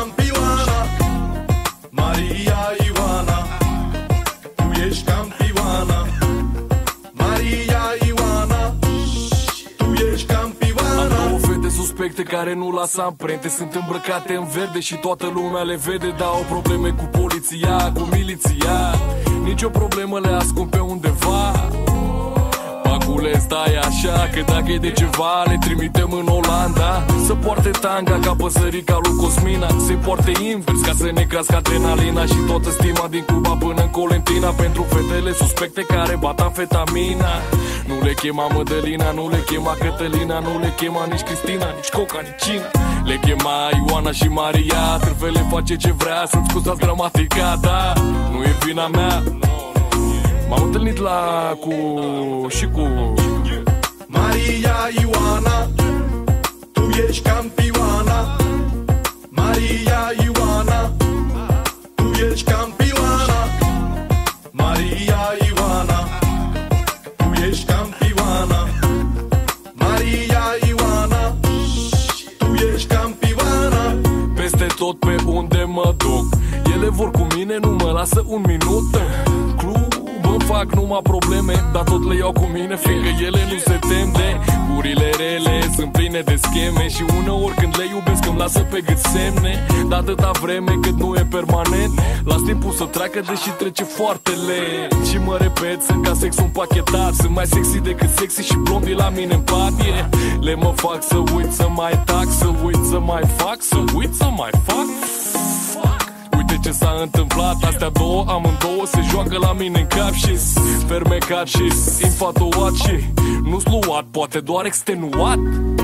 campioana, Maria Ioana. Tu ești campioana, Maria Ioana. Tu ești campioana. Am două fete suspecte care nu lasă amprente. Sunt îmbrăcate în verde și toată lumea le vede. Dar au probleme cu poliția, cu miliția. Nici o problemă, le ascund pe undeva. Pacule, stai așa, că dacă e de ceva le trimitem în Olanda. Să poarte tanga ca păsărica lui Cosmina, să-i poarte invers ca să ne crească adrenalina. Și toată stima din Cuba până în Colentina pentru fetele suspecte care bat amfetamina. Nu le chema Mădălina, nu le chema Cătălina, nu le chema nici Cristina, nici Coca, nici Cina. Le chema Ioana și Maria. Târfele face ce vrea, să-mi scuzați gramatica, da, nu e vina mea. M-am întâlnit cu Maria Ioana. Tu ești campioana, Maria Ioana. Tu ești campioana, Maria Ioana. Tu ești campioana, Maria Ioana. Tu ești campioana. peste tot pe unde mă duc, ele vor cu mine, nu mă lasă un minut. Îmi fac numai probleme, dar tot le iau cu mine, fiindcă ele nu se tem de gurile rele, sunt pline de scheme. Și uneori când le iubesc îmi lasă pe gât semne. Dar atâta vreme cât nu e permanent, las timpul să treacă, deși trece foarte lent. Și mă repet, sunt ca sexul împachetat, sunt mai sexy decât sexy și blondii la mine în pat, yeah. Le mă fac să uit, să mai tac, să uit, să mai fac, să uit, să mai fac. Uite ce s-a întâmplat, astea două, amândouă se joacă la mine în cap și fermecat și infatuat și nu-s luat, poate doar extenuat.